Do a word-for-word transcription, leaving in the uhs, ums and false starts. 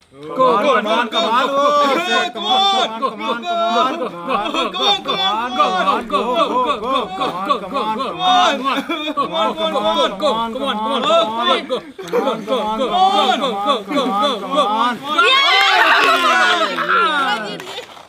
Go, go, come on, come on, come on, come on, come on, come on, come on, come on, come on, go, go, go, go, go, go, come on, come on, come on, come on, come on, come on, come on, come on, go, go, go, go, go, go, go, go, go, go, go, go, go, go,